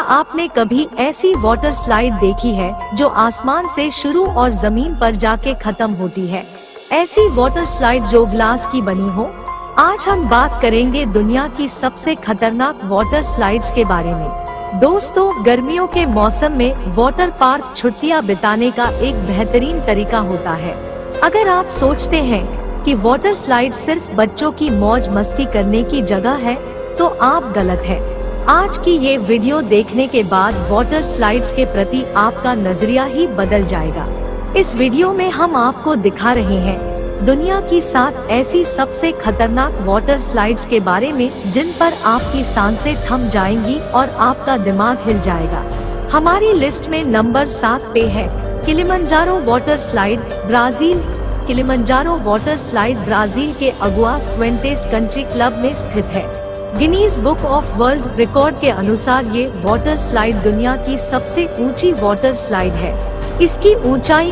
आपने कभी ऐसी वाटर स्लाइड देखी है जो आसमान से शुरू और जमीन पर जाके खत्म होती है? ऐसी वाटर स्लाइड जो ग्लास की बनी हो। आज हम बात करेंगे दुनिया की सबसे खतरनाक वाटर स्लाइड्स के बारे में। दोस्तों, गर्मियों के मौसम में वाटर पार्क छुट्टियां बिताने का एक बेहतरीन तरीका होता है। अगर आप सोचते हैं कि वाटर स्लाइड सिर्फ बच्चों की मौज मस्ती करने की जगह है, तो आप गलत हैं। आज की ये वीडियो देखने के बाद वाटर स्लाइड्स के प्रति आपका नजरिया ही बदल जाएगा। इस वीडियो में हम आपको दिखा रहे हैं दुनिया की 7 ऐसी सबसे खतरनाक वाटर स्लाइड्स के बारे में जिन पर आपकी सांसें थम जाएंगी और आपका दिमाग हिल जाएगा। हमारी लिस्ट में नंबर 7 पे है Kilimanjaro water slide, Brazil. Kilimanjaro water slide Brazil के अगुआस क्वेंटेस कंट्री क्लब में स्थित है। Guinness Book of World Record के अनुसार ये वाटर स्लाइड दुनिया की सबसे ऊंची वाटर स्लाइड है। इसकी ऊंचाई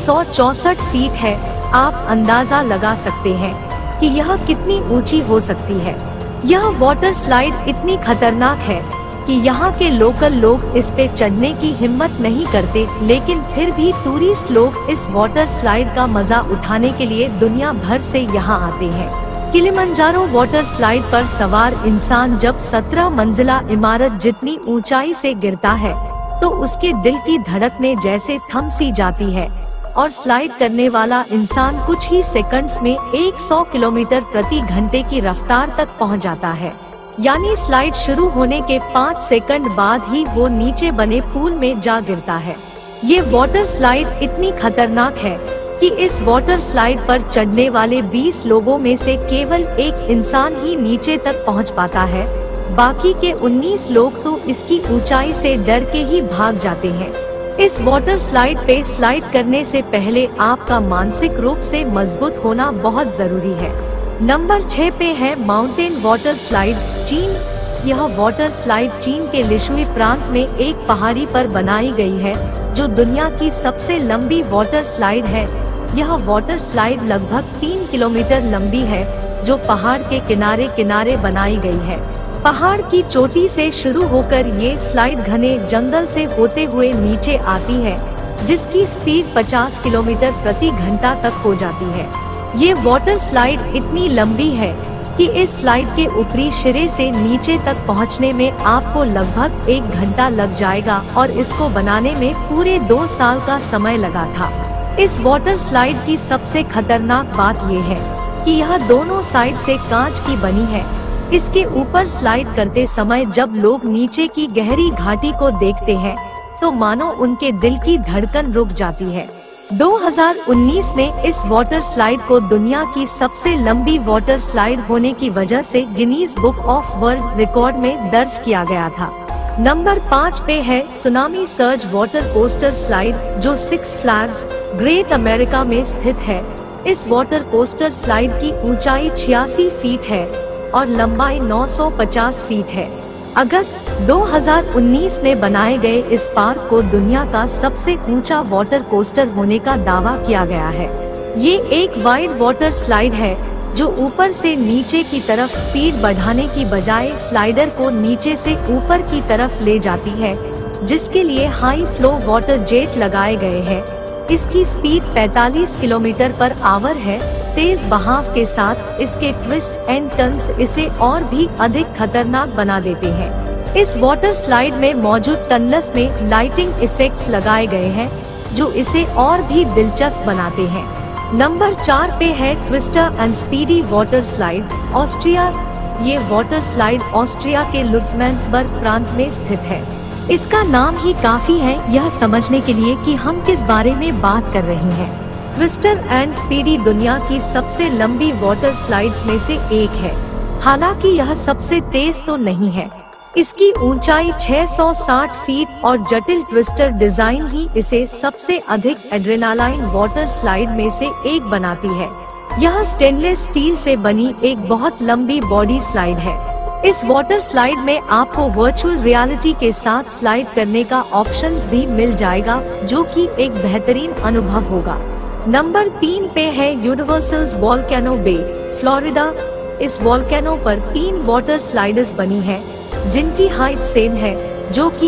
164 फीट है। आप अंदाजा लगा सकते हैं कि यह कितनी ऊंची हो सकती है। यह वाटर स्लाइड इतनी खतरनाक है कि यहाँ के लोकल लोग इस पे चढ़ने की हिम्मत नहीं करते, लेकिन फिर भी टूरिस्ट लोग इस वाटर स्लाइड का मजा उठाने के लिए दुनिया भर से यहाँ आते हैं। किलिमंजारो वाटर स्लाइड पर सवार इंसान जब 17 मंजिला इमारत जितनी ऊंचाई से गिरता है तो उसके दिल की धड़कनें जैसे थम सी जाती है और स्लाइड करने वाला इंसान कुछ ही सेकंड्स में 100 किलोमीटर प्रति घंटे की रफ्तार तक पहुंच जाता है। यानी स्लाइड शुरू होने के 5 सेकंड बाद ही वो नीचे बने पूल में जा गिरता है। ये वाटर स्लाइड इतनी खतरनाक है कि इस वाटर स्लाइड पर चढ़ने वाले 20 लोगों में से केवल एक इंसान ही नीचे तक पहुंच पाता है। बाकी के 19 लोग तो इसकी ऊंचाई से डर के ही भाग जाते हैं। इस वाटर स्लाइड पे स्लाइड करने से पहले आपका मानसिक रूप से मजबूत होना बहुत जरूरी है। नंबर 6 पे है माउंटेन वाटर स्लाइड, चीन। यह वाटर स्लाइड चीन के लिशुई प्रांत में एक पहाड़ी पर बनाई गई है, जो दुनिया की सबसे लंबी वाटर स्लाइड है। यह वाटर स्लाइड लगभग 3 किलोमीटर लंबी है, जो पहाड़ के किनारे किनारे बनाई गई है। पहाड़ की चोटी से शुरू होकर ये स्लाइड घने जंगल से होते हुए नीचे आती है, जिसकी स्पीड 50 किलोमीटर प्रति घंटा तक हो जाती है। ये वाटर स्लाइड इतनी लंबी है कि इस स्लाइड के ऊपरी सिरे से नीचे तक पहुंचने में आपको लगभग 1 घंटा लग जाएगा और इसको बनाने में पूरे 2 साल का समय लगा था। इस वाटर स्लाइड की सबसे खतरनाक बात ये है कि यह दोनों साइड से कांच की बनी है। इसके ऊपर स्लाइड करते समय जब लोग नीचे की गहरी घाटी को देखते हैं तो मानो उनके दिल की धड़कन रुक जाती है। 2019 में इस वाटर स्लाइड को दुनिया की सबसे लंबी वाटर स्लाइड होने की वजह से Guinness Book of World Record में दर्ज किया गया था। नंबर 5 पे है tsunami surge water coaster slide, जो 6 फ्लैग्स ग्रेट अमेरिका में स्थित है। इस वाटर कोस्टर स्लाइड की ऊंचाई 86 फीट है और लंबाई 950 फीट है। अगस्त 2019 में बनाए गए इस पार्क को दुनिया का सबसे ऊंचा वाटर कोस्टर होने का दावा किया गया है। ये एक वाइड वाटर स्लाइड है जो ऊपर से नीचे की तरफ स्पीड बढ़ाने की बजाय स्लाइडर को नीचे से ऊपर की तरफ ले जाती है, जिसके लिए हाई फ्लो वाटर जेट लगाए गए हैं। इसकी स्पीड 45 किलोमीटर पर आवर है। तेज बहाव के साथ इसके ट्विस्ट एंड टर्न्स इसे और भी अधिक खतरनाक बना देते हैं। इस वाटर स्लाइड में मौजूद टनल्स में लाइटिंग इफेक्ट्स लगाए गए हैं, जो इसे और भी दिलचस्प बनाते हैं। नंबर 4 पे है twister and speedy water slide, Austria. ये वाटर स्लाइड ऑस्ट्रिया के लुत्ज़मैन्सबर्ग प्रांत में स्थित है। इसका नाम ही काफी है यह समझने के लिए कि हम किस बारे में बात कर रहे हैं। ट्विस्टर एंड स्पीडी दुनिया की सबसे लंबी वाटर स्लाइड्स में से एक है। हालांकि यह सबसे तेज तो नहीं है। इसकी ऊंचाई 660 फीट और जटिल ट्विस्टर डिजाइन ही इसे सबसे अधिक एड्रेनालाइन वाटर स्लाइड में से एक बनाती है। यह स्टेनलेस स्टील से बनी एक बहुत लंबी बॉडी स्लाइड है। इस वाटर स्लाइड में आपको वर्चुअल रियलिटी के साथ स्लाइड करने का ऑप्शंस भी मिल जाएगा, जो कि एक बेहतरीन अनुभव होगा। नंबर 3 पे है यूनिवर्सल्स वोल्केनो बे, फ्लोरिडा। इस वोल्केनो पर 3 वाटर स्लाइडर्स बनी है, जिनकी हाइट सेम है। जो कि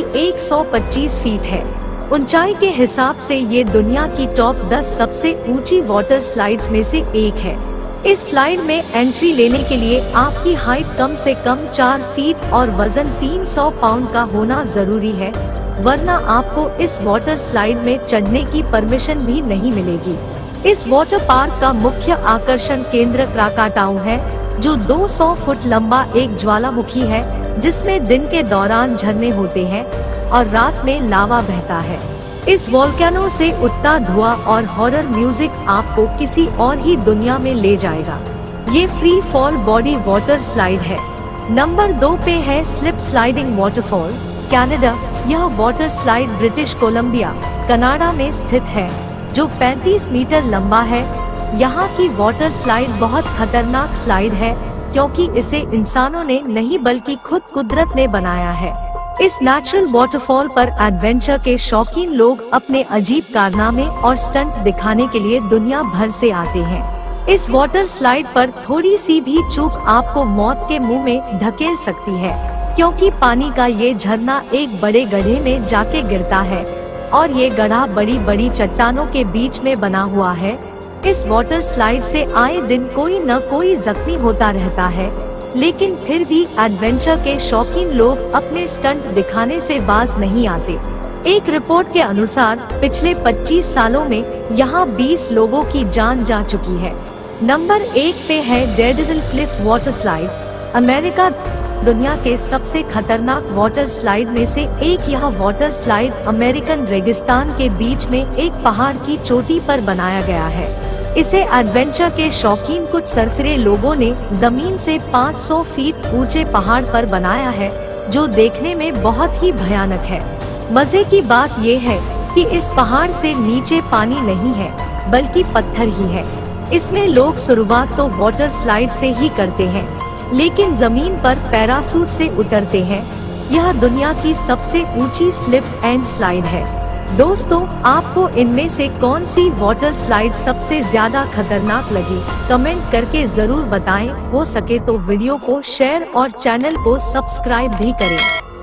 125 फीट है। ऊंचाई के हिसाब से ये दुनिया की टॉप 10 सबसे ऊंची वाटर स्लाइड्स में से एक है। इस स्लाइड में एंट्री लेने के लिए आपकी हाइट कम से कम 4 फीट और वजन 300 पाउंड का होना जरूरी है, वरना आपको इस वाटर स्लाइड में चढ़ने की परमिशन भी नहीं मिलेगी। इस वाटर पार्क का मुख्य आकर्षण केंद्र क्राकाटाऊ है, जो 200 फुट लंबा एक ज्वालामुखी है, जिसमें दिन के दौरान झरने होते हैं और रात में लावा बहता है। इस वोल्केनो से उठता धुआं और हॉरर म्यूजिक आपको किसी और ही दुनिया में ले जाएगा। ये free fall body water slide है। नंबर 2 पे है स्लिप स्लाइडिंग वाटरफॉल, कनाडा। यह water slide British Columbia, Canada में स्थित है, जो 35 मीटर लंबा है। यहाँ की वाटर स्लाइड बहुत खतरनाक स्लाइड है, क्योंकि इसे इंसानों ने नहीं बल्कि खुद कुदरत ने बनाया है। इस नेचुरल वाटरफॉल पर एडवेंचर के शौकीन लोग अपने अजीब कारनामे और स्टंट दिखाने के लिए दुनिया भर से आते हैं। इस वाटर स्लाइड पर थोड़ी सी भी चूक आपको मौत के मुंह में धकेल सकती है, क्योंकि पानी का ये झरना एक बड़े गड्ढे में जाके गिरता है और ये गड्ढा बड़ी बड़ी चट्टानों के बीच में बना हुआ है। इस वाटर स्लाइड से आए दिन कोई न कोई जख्मी होता रहता है, लेकिन फिर भी एडवेंचर के शौकीन लोग अपने स्टंट दिखाने से बाज नहीं आते। एक रिपोर्ट के अनुसार पिछले 25 सालों में यहाँ 20 लोगों की जान जा चुकी है। नंबर 1 पे है Daredevil cliff water slide, America. दुनिया के सबसे खतरनाक वाटर स्लाइड में से एक यह वाटर स्लाइड अमेरिकन रेगिस्तान के बीच में एक पहाड़ की चोटी पर बनाया गया है। इसे एडवेंचर के शौकीन कुछ सरफिरे लोगों ने जमीन से 500 फीट ऊंचे पहाड़ पर बनाया है, जो देखने में बहुत ही भयानक है। मजे की बात ये है कि इस पहाड़ से नीचे पानी नहीं है, बल्कि पत्थर ही है। इसमें लोग शुरुआत तो वाटर स्लाइड से ही करते हैं, लेकिन जमीन पर पैराशूट से उतरते हैं। यह दुनिया की सबसे ऊंची स्लिप एंड स्लाइड है। दोस्तों, आपको इनमें से कौन सी वाटर स्लाइड सबसे ज्यादा खतरनाक लगी? कमेंट करके जरूर बताएं। हो सके तो वीडियो को शेयर और चैनल को सब्सक्राइब भी करें।